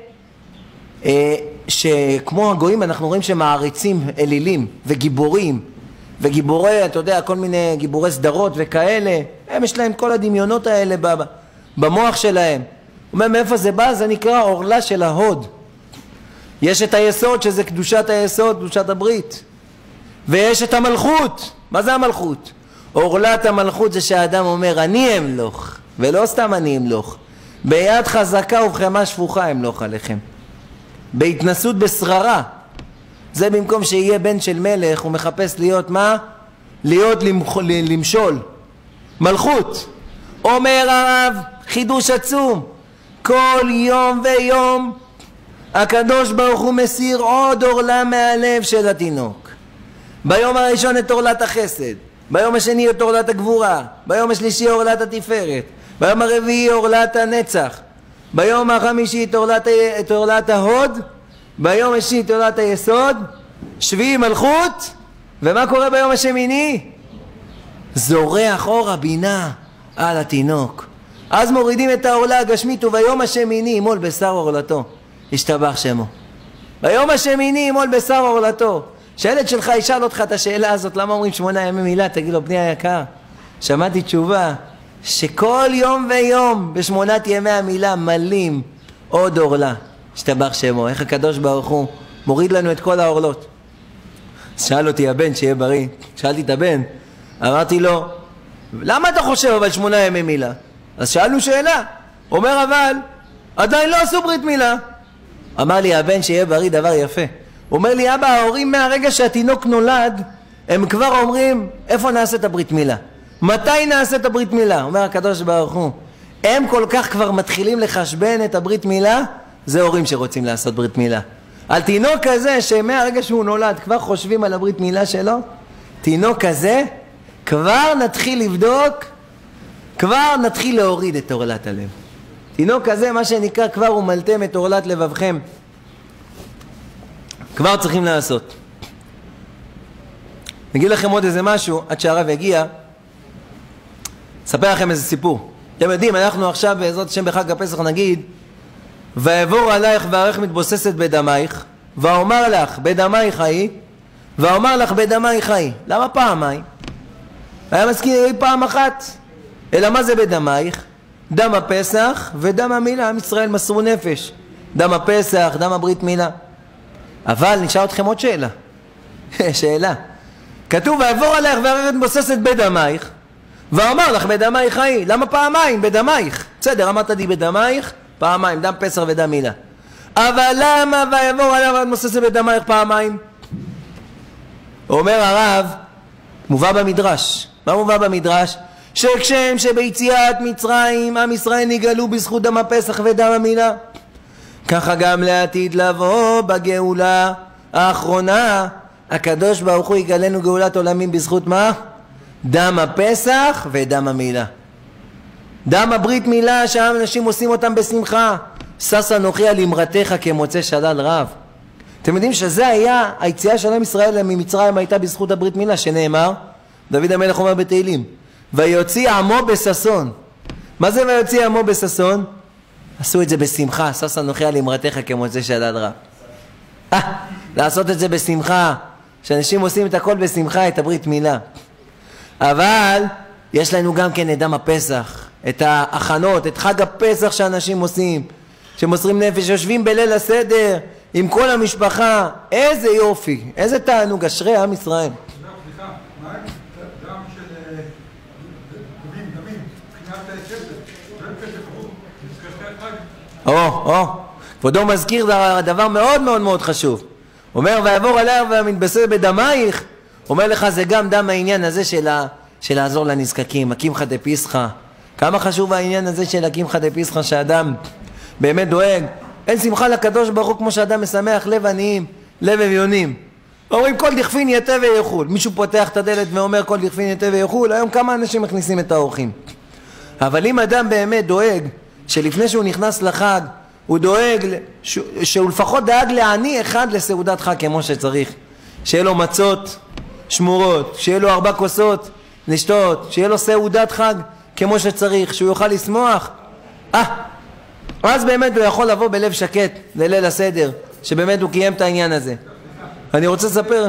שכמו הגויים אנחנו רואים שמעריצים אלילים וגיבורים וגיבורי, אתה יודע, כל מיני גיבורי סדרות וכאלה, הם יש להם כל הדמיונות האלה במוח שלהם. הוא אומר מאיפה זה בא? זה נקרא עורלה של ההוד. יש את היסוד שזה קדושת היסוד, קדושת הברית, ויש את המלכות. מה זה המלכות? עורלת המלכות זה שהאדם אומר אני אמלוך, ולא סתם אני אמלוך, ביד חזקה ובחמה שפוכה אמלוך עליכם, בהתנסות בשררה. זה במקום שיהיה בן של מלך, הוא מחפש להיות מה? להיות למשול מלכות. אומר הרב חידוש עצום, כל יום ויום הקדוש ברוך הוא מסיר עוד עורלה מהלב של התינוק. ביום הראשון את עורלת החסד, ביום השני את עורלת הגבורה, ביום השלישי עורלת התפארת, ביום הרביעי עורלת הנצח, ביום החמישי את עורלת ההוד, ביום השישי את עורלת היסוד, שביעי מלכות. ומה קורה ביום השמיני? זורח אור הבינה על התינוק. אז מורידים את העורלה הגשמית, וביום השמיני ימול בשר עורלתו, ישתבח שמו. ביום השמיני ימול בשר עורלתו. שהילד שלך ישאל אותך את השאלה הזאת, למה אומרים 8 ימי מילה? תגיד לו, בני היקר, שמעתי תשובה שכל יום ויום ב8 ימי המילה מלים עוד עורלה, ישתבח שמו. איך הקדוש ברוך הוא מוריד לנו את כל העורלות. שאל אותי הבן שיהיה בריא, שאלתי את הבן, אמרתי לו, למה אתה חושב אבל 8 ימי מילה? אז שאלנו שאלה, אומר אבל עדיין לא עשו ברית מילה. אמר לי הבן שיהיה בריא דבר יפה, הוא אומר לי, אבא, ההורים מהרגע שהתינוק נולד הם כבר אומרים איפה נעשה את הברית מילה, מתי נעשה את הברית מילה. אומר הקדוש ברוך הוא, הם כל כך כבר מתחילים לחשבן את הברית מילה. זה הורים שרוצים לעשות ברית מילה. על תינוק כזה שמהרגע שהוא נולד כבר חושבים על הברית מילה שלו, תינוק כזה כבר נתחיל לבדוק, כבר נתחיל להוריד את עורלת הלב. תינוק כזה מה שנקרא כבר ומלתם את עורלת לבבכם, כבר צריכים לעשות. נגיד לכם עוד איזה משהו עד שהרב יגיע. אספר לכם איזה סיפור. אתם יודעים, אנחנו עכשיו בעזרת השם בחג הפסח נגיד, ואעבור עלייך וערך מתבוססת בדמייך, ואומר לך בדמייך חיי, ואומר לך בדמייך חיי. למה פעמיים? היה מזכיר פעם אחת. אלא מה זה בדמייך? דם הפסח ודם המילה. עם ישראל מסרו נפש, דם הפסח, דם הברית מילה. אבל נשאר אתכם עוד שאלה. שאלה. כתוב ואעבור עלייך וערך מתבוססת בדמייך, ואומר לך בדמייך חיי. למה פעמיים בדמייך? בסדר, אמרת לי בדמייך פעמיים, דם פסח ודם מילה. אבל למה ויעבור עלייך וערך מתבוססת בדמייך פעמיים? אומר הרב, מובא במדרש. מה מובא במדרש? שכשם שביציאת מצרים עם ישראל נגאלו בזכות דם הפסח ודם המילה, ככה גם לעתיד לבוא בגאולה האחרונה הקדוש ברוך הוא יגאלנו גאולת עולמים בזכות מה? דם הפסח ודם המילה. דם הברית מילה שהאנשים עושים אותם בשמחה. שש אנוכי על אמרתך כמוצא שלל רב. אתם יודעים שזה היה היציאה של עם ישראל ממצרים, הייתה בזכות הברית מילה, שנאמר, דוד המלך אומר בתהילים, ויוציא עמו בששון. מה זה ויוציא עמו בששון? עשו את זה בשמחה. שש אנוכי על אמרתך כמוצא שלל רב. לעשות את זה בשמחה, שאנשים עושים את הכל בשמחה, את הברית מילה. אבל יש לנו גם כן את דם הפסח, את ההכנות, את חג הפסח שאנשים עושים, שמוסרים נפש, יושבים בליל הסדר, עם כל המשפחה, איזה יופי, איזה תענוג, אשרי עם ישראל. סליחה, מה דם של דמים, מבחינת כסף, לא כסף עבור, נזכרתי החג. כבודו מזכיר דבר מאוד מאוד מאוד חשוב. אומר ויעבור עליה והמתבשר בדמייך, אומר לך זה גם דם העניין הזה של לעזור לנזקקים, הקמחא דפסחא. כמה חשוב העניין הזה של הקמחא דפסחא, שאדם באמת דואג. אין שמחה לקדוש ברוך הוא כמו שאדם משמח לב עניים, לב אביונים. אומרים כל דכפין יתה ויחול. מישהו פותח את הדלת ואומר כל דכפין יתה ויחול, היום כמה אנשים מכניסים את האורחים. אבל אם אדם באמת דואג שלפני שהוא נכנס לחג הוא דואג שהוא לפחות דאג לעני אחד לסעודת חג כמו שצריך, שיהיה לו מצות שמורות, שיהיה לו 4 כוסות לשתות, שיהיה לו סעודת חג כמו שצריך, שהוא יוכל לשמוח, אז באמת הוא יכול לבוא בלב שקט לליל הסדר, שבאמת הוא קיים את העניין הזה. אני רוצה לספר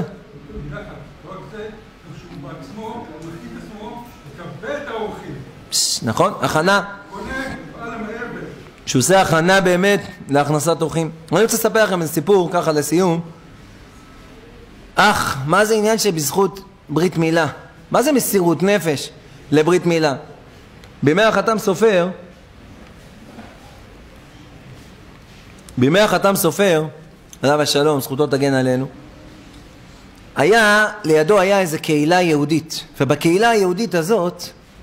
נכון, הכנה שהוא עושה הכנה באמת להכנסת אורחים. אני רוצה לספר לכם איזה סיפור ככה לסיום. מה זה עניין שבזכות ברית מילה? מה זה מסירות נפש לברית מילה? בימי החתם סופר, עליו השלום, זכותו תגן עלינו, לידו היה איזה קהילה יהודית, ובקהילה היהודית הזאת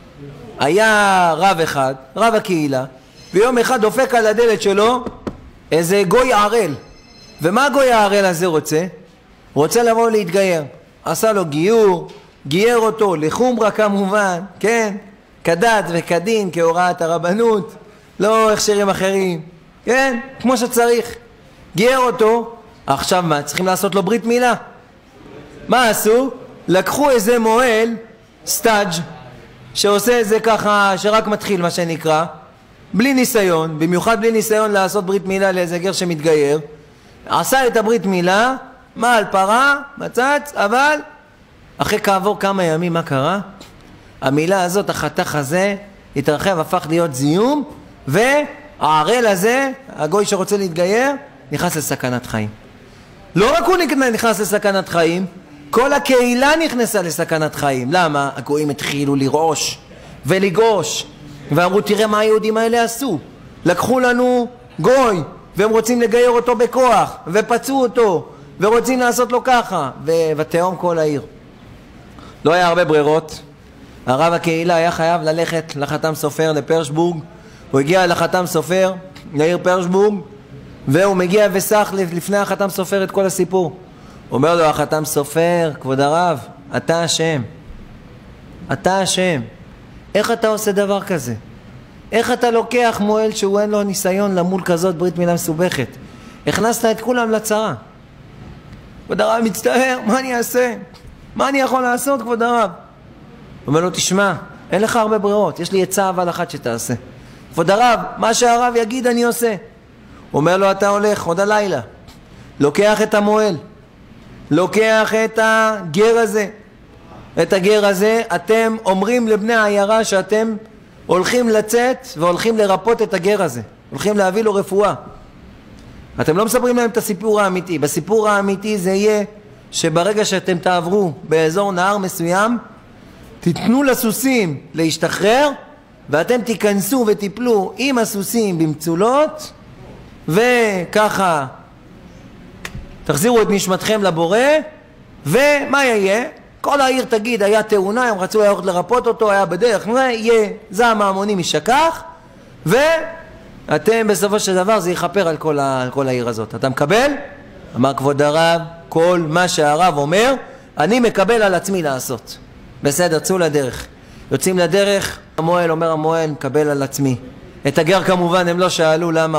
היה רב אחד, רב הקהילה, ויום אחד דופק על הדלת שלו איזה גוי ערל. ומה הגוי הערל הזה רוצה? הוא רוצה לבוא להתגייר. עשה לו גיור, גייר אותו לחומרה כמובן, כן? כדת וכדין, כהוראת הרבנות, לא הכשרים אחרים, כן? כמו שצריך. גייר אותו, עכשיו מה? צריכים לעשות לו ברית מילה. מה עשו? לקחו איזה מוהל, סטאג' שעושה איזה ככה, שרק מתחיל מה שנקרא, בלי ניסיון, במיוחד בלי ניסיון לעשות ברית מילה לאיזה גר שמתגייר, עשה את הברית מילה, מה על פרה, מצץ, אבל אחרי כעבור כמה ימים מה קרה? המילה הזאת, החתך הזה, התרחב, הפך להיות זיום, והערל הזה, הגוי שרוצה להתגייר, נכנס לסכנת חיים. לא רק הוא נכנס לסכנת חיים, כל הקהילה נכנסה לסכנת חיים. למה? הגויים התחילו לרעוש ולגוש, ואמרו תראה מה היהודים האלה עשו, לקחו לנו גוי והם רוצים לגייר אותו בכוח ופצעו אותו ורוצים לעשות לו ככה, ותהום כל העיר. לא היה הרבה ברירות, הרב הקהילה היה חייב ללכת לחתם סופר לפרשבורג. הוא הגיע לחתם סופר לעיר פרשבורג, והוא מגיע וסח לפני החתם סופר את כל הסיפור. אומר לו החתם סופר, כבוד הרב, אתה אשם, אתה אשם. איך אתה עושה דבר כזה? איך אתה לוקח מועל שהוא אין לו ניסיון למול כזאת ברית מילה מסובכת? הכנסת את כולם לצרה. כבוד הרב מצטער, מה אני אעשה? מה אני יכול לעשות כבוד הרב? אומר לו תשמע, אין לך הרבה ברירות, יש לי עצה אבל אחת שתעשה. כבוד הרב, מה שהרב יגיד אני עושה. אומר לו אתה הולך עוד הלילה, לוקח את המועל, לוקח את הגר הזה, את הגר הזה, אתם אומרים לבני העיירה שאתם הולכים לצאת והולכים לרפות את הגר הזה, הולכים להביא לו רפואה. אתם לא מספרים להם את הסיפור האמיתי. בסיפור האמיתי זה יהיה שברגע שאתם תעברו באזור נהר מסוים, תיתנו לסוסים להשתחרר, ואתם תיכנסו ותיפלו עם הסוסים במצולות, וככה תחזירו את נשמתכם לבורא. ומה יהיה? כל העיר תגיד היה תאונה, הם רצו ללכת לרפות אותו, היה בדרך, יהיה זעם ההמונים יישכח, ואתם בסופו של דבר זה יכפר על כל העיר הזאת. אתה מקבל? אמר כבוד הרב, כל מה שהרב אומר אני מקבל על עצמי לעשות. בסדר, צאו לדרך. יוצאים לדרך, המועל אומר המועל, מקבל על עצמי. את הגר כמובן הם לא שאלו למה.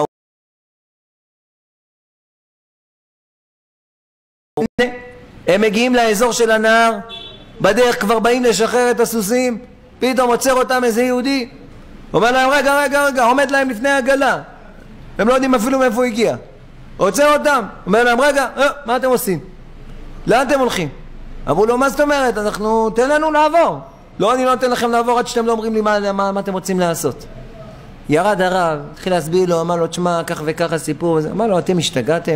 הם מגיעים לאזור של הנהר, בדרך כבר באים לשחרר את הסוסים, פתאום עוצר אותם איזה יהודי, אומר להם רגע, עומד להם לפני העגלה, הם לא יודעים אפילו מאיפה הוא הגיע, עוצר אותם, אומר להם רגע, מה אתם עושים? לאן אתם הולכים? אמרו לו מה זאת אומרת, תן לנו לעבור. לא, אני לא נותן לכם לעבור עד שאתם לא אומרים לי מה אתם רוצים לעשות. ירד הרב, התחיל להסביר לו, אמר לו תשמע כך וכך הסיפור, אמר לו אתם השתגעתם?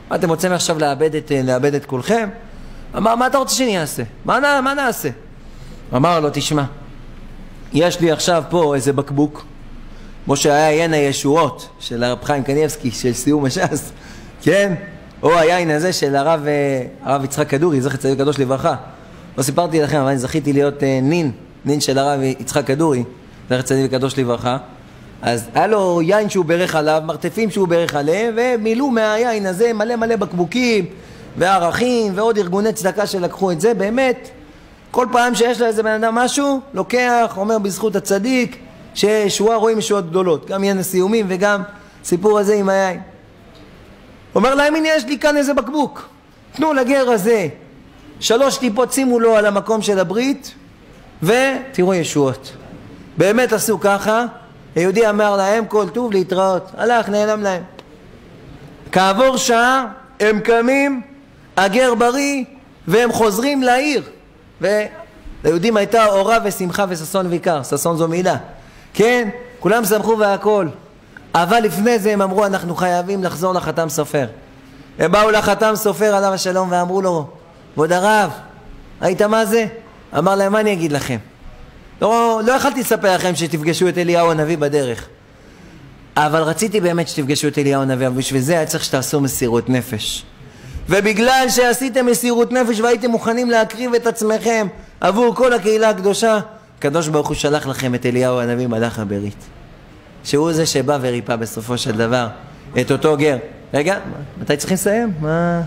מה אתם רוצים עכשיו לאבד את כולכם? אמר, מה אתה רוצה שאני אעשה? מה נעשה? אמר לו, תשמע, יש לי עכשיו פה איזה בקבוק, כמו שהיה יין הישועות של הרב חיים קניבסקי, של סיום הש"ס, כן? או היין הזה של הרב יצחק כדורי, זכר צדיק קדוש לברכה. לא סיפרתי לכם, אבל אני זכיתי להיות נין של הרב יצחק כדורי, זכר צדיק קדוש לברכה. אז היה לו יין שהוא ברך עליו, מרתפים שהוא ברך עליהם, ומילאו מהיין הזה מלא בקבוקים, וערכים, ועוד ארגוני צדקה שלקחו את זה. באמת, כל פעם שיש לה איזה בן אדם משהו, לוקח, אומר בזכות הצדיק, ששועה רואים ישועות גדולות. גם יין הסיומים וגם סיפור הזה עם היין. אומר להם, הנה יש לי כאן איזה בקבוק. תנו לגר הזה 3 טיפות, שימו לו על המקום של הברית, ותראו ישועות. באמת עשו ככה, היהודי אמר להם כל טוב להתראות. הלך, נעלם להם. כעבור שעה הם קמים, הגר בריא, והם חוזרים לעיר. וליהודים הייתה אורה ושמחה וששון ויקר. ששון זו מילה. כן, כולם שמחו והכל. אבל לפני זה הם אמרו, אנחנו חייבים לחזור לחתם סופר. הם באו לחתם סופר עליו השלום ואמרו לו, כבוד הרב, היית מה זה? אמר להם, מה אני אגיד לכם? לא יכלתי לספר לכם שתפגשו את אליהו הנביא בדרך. אבל רציתי באמת שתפגשו את אליהו הנביא, אבל בשביל זה היה צריך שתעשו מסירות נפש. ובגלל שעשיתם מסירות נפש והייתם מוכנים להקריב את עצמכם עבור כל הקהילה הקדושה, הקדוש ברוך הוא שלח לכם את אליהו הנביא מלאך הברית. שהוא זה שבא וריפא בסופו של דבר את אותו גר. רגע, מתי צריכים לסיים? מה?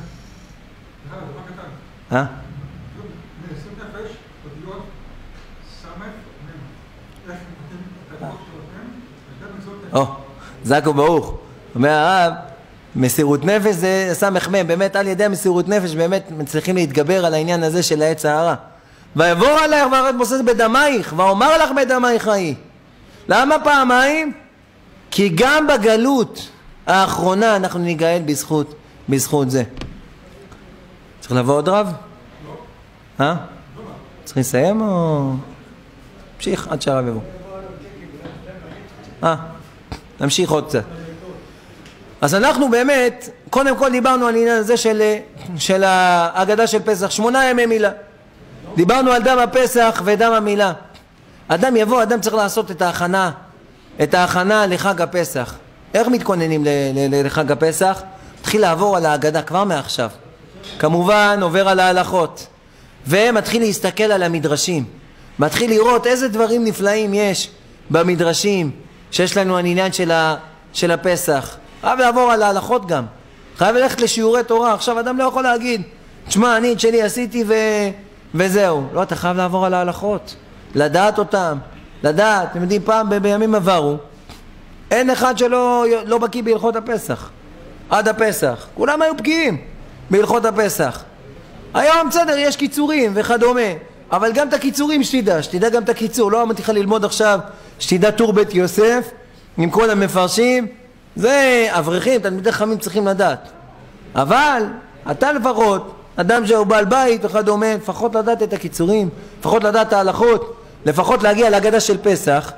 זקו ברוך. אומר הרב, מסירות נפש זה סמך מם, באמת על ידי מסירות נפש באמת מצליחים להתגבר על העניין הזה של העץ הרע. ויבוא עליך והרת בוסס בדמייך, ואומר לך בדמייך חיי. למה פעמיים? כי גם בגלות האחרונה אנחנו ניגאל בזכות זה. צריך לבוא עוד רב? לא. צריך לסיים או... נמשיך עד שהרב יבוא. נמשיך עוד קצת. אז אנחנו באמת, קודם כל דיברנו על העניין הזה של ההגדה של פסח, 8 ימי מילה. דיברנו על דם הפסח ודם המילה. אדם יבוא, אדם צריך לעשות את ההכנה לחג הפסח. איך מתכוננים לחג הפסח? מתחיל לעבור על ההגדה כבר מעכשיו. כמובן עובר על ההלכות. ומתחיל להסתכל על המדרשים. מתחיל לראות איזה דברים נפלאים יש במדרשים שיש לנו העניין של הפסח. חייב לעבור על ההלכות גם. חייב ללכת לשיעורי תורה. עכשיו אדם לא יכול להגיד, תשמע, אני את שלי עשיתי וזהו. לא, אתה חייב לעבור על ההלכות. לדעת אותם. לדעת, אתם יודעים, פעם בימים עברו, אין אחד שלא בקיא בהלכות הפסח. עד הפסח. כולם היו בקיאים בהלכות הפסח. היום בסדר, יש קיצורים וכדומה. אבל גם את הקיצורים שתדע גם את הקיצור. לא אמרתי לך ללמוד עכשיו, שתדע טור בית יוסף, עם כל המפרשים. זה אברכים, תלמידי חכמים צריכים לדעת. אבל אתה לפחות, אדם שהוא בעל בית וכדומה, לפחות לדעת את הקיצורים, לפחות לדעת את ההלכות, לפחות להגיע להגדה של פסח,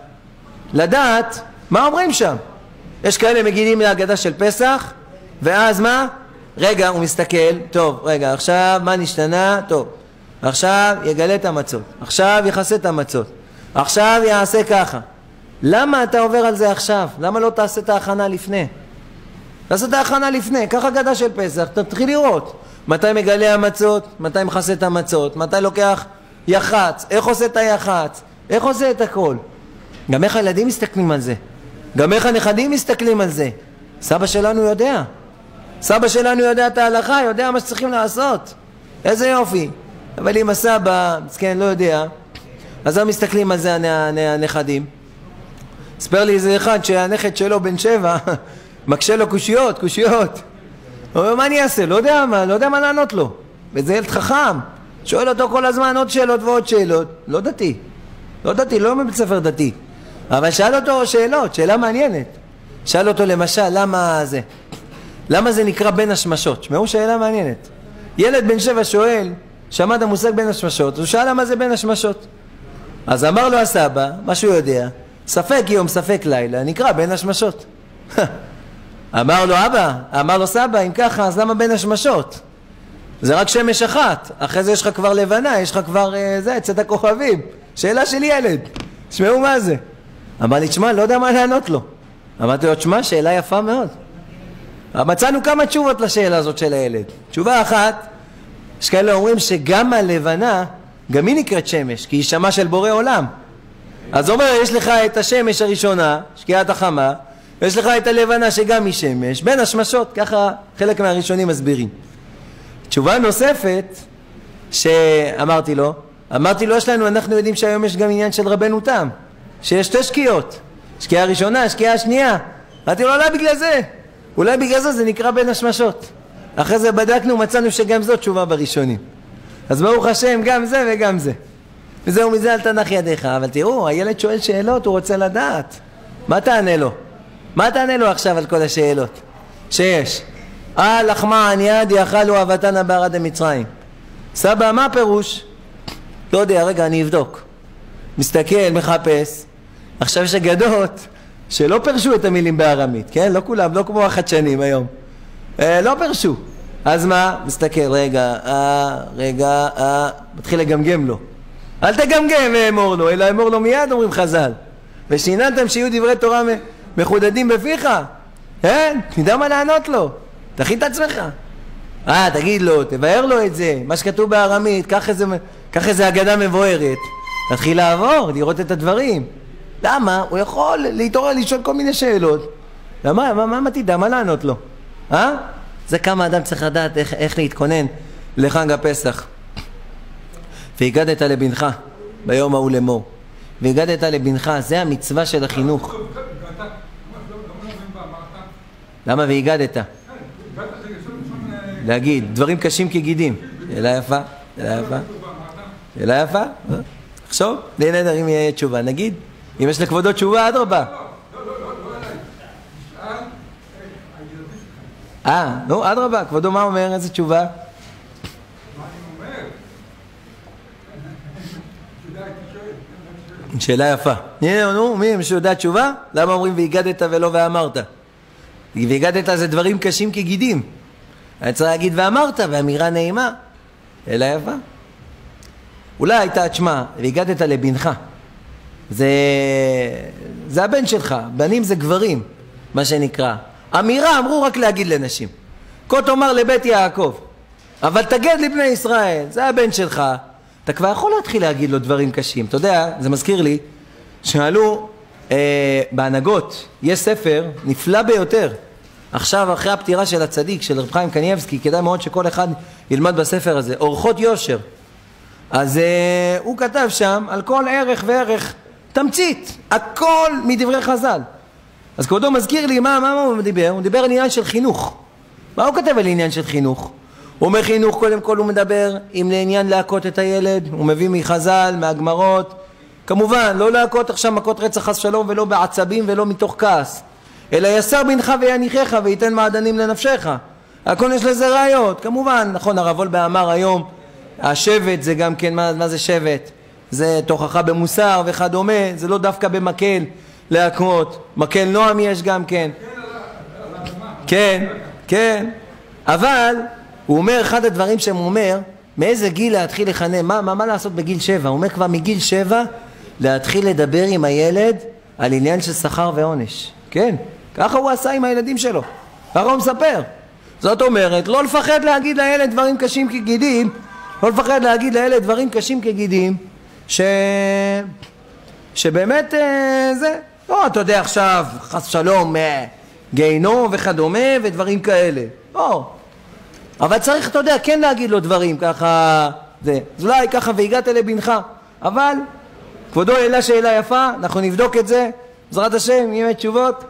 לדעת מה אומרים שם. יש כאלה מגיעים להגדה של פסח, ואז מה? רגע, הוא מסתכל, טוב, רגע, עכשיו מה נשתנה? טוב, עכשיו יגלה את המצות, עכשיו יחסה את המצות, עכשיו יעשה ככה. למה אתה עובר על זה עכשיו? למה לא תעשה את ההכנה לפני? תעשה את ההכנה לפני, ככה הגדה של פסח, תתחיל לראות מתי מגלה המצות, מתי מחסה את המצות, מתי לוקח יחץ, איך עושה את היחץ, איך עושה את הכל. גם איך הילדים מסתכלים על זה, גם איך הנכדים מסתכלים על זה. סבא שלנו יודע, סבא שלנו יודע את ההלכה, יודע מה שצריכים לעשות. איזה יופי. אבל אם הסבא, כן, לא יודע, אז הם מסתכלים על זה הנכדים. ספר לי איזה אחד שהנכד שלו בן 7 מקשה לו קושיות. הוא אומר, מה אני אעשה? לא יודע מה לענות לו. וזה ילד חכם, שואל אותו כל הזמן עוד שאלות ועוד שאלות. לא דתי, לא מבית ספר דתי, אבל שאל אותו שאלות, שאלה מעניינת. שאל אותו למשל, למה זה נקרא בין השמשות? שמעו, שאלה מעניינת. ילד בן 7 שואל, שמע את המושג בין השמשות, הוא שאל למה זה בין השמשות. אז אמר לו הסבא, מה שהוא יודע, ספק יום ספק לילה, נקרא בין השמשות. אמר לו אבא, אמר לו סבא, אם ככה, אז למה בין השמשות? זה רק שמש אחת, אחרי זה יש לך כבר לבנה, יש לך כבר צאת הכוכבים. שאלה של ילד, תשמעו מה זה. אמר לי, תשמע, לא יודע מה לענות לו. אמרתי לו, תשמע, שאלה יפה מאוד. מצאנו כמה תשובות לשאלה הזאת של הילד. תשובה אחת, יש כאלה אומרים שגם הלבנה, גם היא נקראת שמש, כי היא שמה של בורא עולם. אז הוא אומר, יש לך את השמש הראשונה, שקיעת החמה, ויש לך את הלבנה שגם היא שמש, בין השמשות, ככה חלק מהראשונים מסבירים. תשובה נוספת שאמרתי לו, יש לנו, אנחנו יודעים שהיום יש גם עניין של רבנו תם, שיש שתי שקיעות, שקיעה ראשונה, שקיעה שנייה. אמרתי לו, אולי בגלל זה נקרא בין השמשות. אחרי זה בדקנו, מצאנו שגם זאת תשובה בראשונים. אז ברוך השם, גם זה וגם זה. וזהו מזה אל תנח ידיך. אבל תראו, הילד שואל שאלות, הוא רוצה לדעת. מה תענה לו? מה תענה לו עכשיו על כל השאלות שיש? לחמה ענייה יאכלו אהבתנה בארד מצרים. סבא, מה הפירוש? לא יודע, רגע, אני אבדוק. מסתכל, מחפש. עכשיו יש אגדות שלא פרשו את המילים בארמית, כן? לא כולם, לא כמו החדשנים היום. לא פרשו. אז מה? מסתכל, רגע, מתחיל לגמגם לו. אל תגמגם ואמור לו, אלא אמור לו מיד, אומרים חז"ל. ושיננתם שיהיו דברי תורה מחודדים בפיך. כן? תדע מה לענות לו. תכין את עצמך. תגיד לו, תבאר לו את זה, מה שכתוב בארמית, קח איזה אגדה מבוארת. תתחיל לעבור, לראות את הדברים. למה? הוא יכול להתעורר לשאול כל מיני שאלות. למה? מה תדע? מה לענות לו? זה כמה אדם צריך לדעת איך להתכונן לחג הפסח. והגדת לבנך ביום ההוא לאמור. והגדת לבנך, זה המצווה של החינוך. למה והגדת? להגיד, דברים קשים כגידים. שאלה יפה, שאלה יפה. חשוב, די נדר אם יהיה תשובה. נגיד, אם יש לכבודו תשובה, אדרבה. נו, אדרבה, כבודו מה אומר? איזה תשובה? מה אני אומר? שאלה יפה. נו, מי שיודע תשובה? למה אומרים והגדת ולא ואמרת? והגדת זה דברים קשים כגידים. אני צריך להגיד ואמרת, ואמירה נעימה. שאלה יפה. אולי הייתה תשמע, והגדת לבנך. זה הבן שלך, בנים זה גברים, מה שנקרא. אמירה אמרו רק להגיד לנשים. כה תאמר לבית יעקב, אבל תגד לבני ישראל, זה הבן שלך. אתה כבר יכול להתחיל להגיד לו דברים קשים. אתה יודע, זה מזכיר לי, שאלו בהנהגות, יש ספר נפלא ביותר. עכשיו, אחרי הפטירה של הצדיק, של רב חיים קניבסקי, כדאי מאוד שכל אחד ילמד בספר הזה, אורחות יושר. אז הוא כתב שם על כל ערך וערך, תמצית, הכל מדברי חז"ל. אז כבודו מזכיר לי, מה הוא דיבר? הוא דיבר על עניין של חינוך. מה הוא כתב על עניין של חינוך? הוא אומר חינוך, קודם כל הוא מדבר עם לעניין להכות את הילד, הוא מביא מחז"ל, מהגמרות. כמובן, לא להכות עכשיו מכות רצח חס שלום, ולא בעצבים ולא מתוך כעס. אלא יסר בנך ויניחך וייתן מעדנים לנפשך. הכל יש לזה ראיות. כמובן, נכון, הרב וולבה אמר היום, השבט זה גם כן, מה זה שבט? זה תוכחה במוסר וכדומה, זה לא דווקא במקל להכות. מקל נועם יש גם כן. כן. אבל, הוא אומר, אחד הדברים שהוא אומר, מאיזה גיל להתחיל לחנן, מה לעשות בגיל 7? הוא אומר כבר מגיל 7 להתחיל לדבר עם הילד על עניין של שכר ועונש. כן, ככה הוא עשה עם הילדים שלו. ככה הוא מספר. זאת אומרת, לא לפחד להגיד לילד דברים קשים כגידים, שבאמת זה, לא, אתה יודע עכשיו, חס שלום, גיהנום וכדומה ודברים כאלה. לא. אבל צריך, אתה יודע, כן להגיד לו דברים ככה, זה. אז אולי ככה והגעת לבנך. אבל, כבודו העלה שאלה יפה, אנחנו נבדוק את זה. בעזרת השם, אם יש תשובות.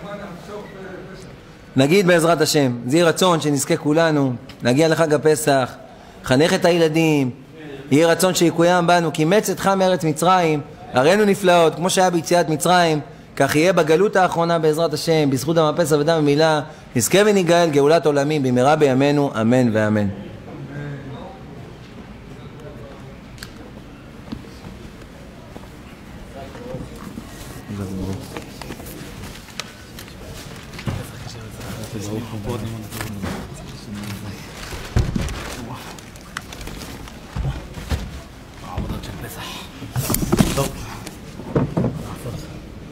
נגיד בעזרת השם, זה יהיה רצון שנזכה כולנו להגיע לחג הפסח, חנך את הילדים, יהיה רצון שיקוים בנו, כי מצאתך מארץ מצרים, הראינו נפלאות, כמו שהיה ביציאת מצרים, כך יהיה בגלות האחרונה בעזרת השם, בזכות דם הפסח ודם המילה, נזכה וניגאל גאולת עולמים במהרה בימינו, אמן ואמן. ברוך הבא.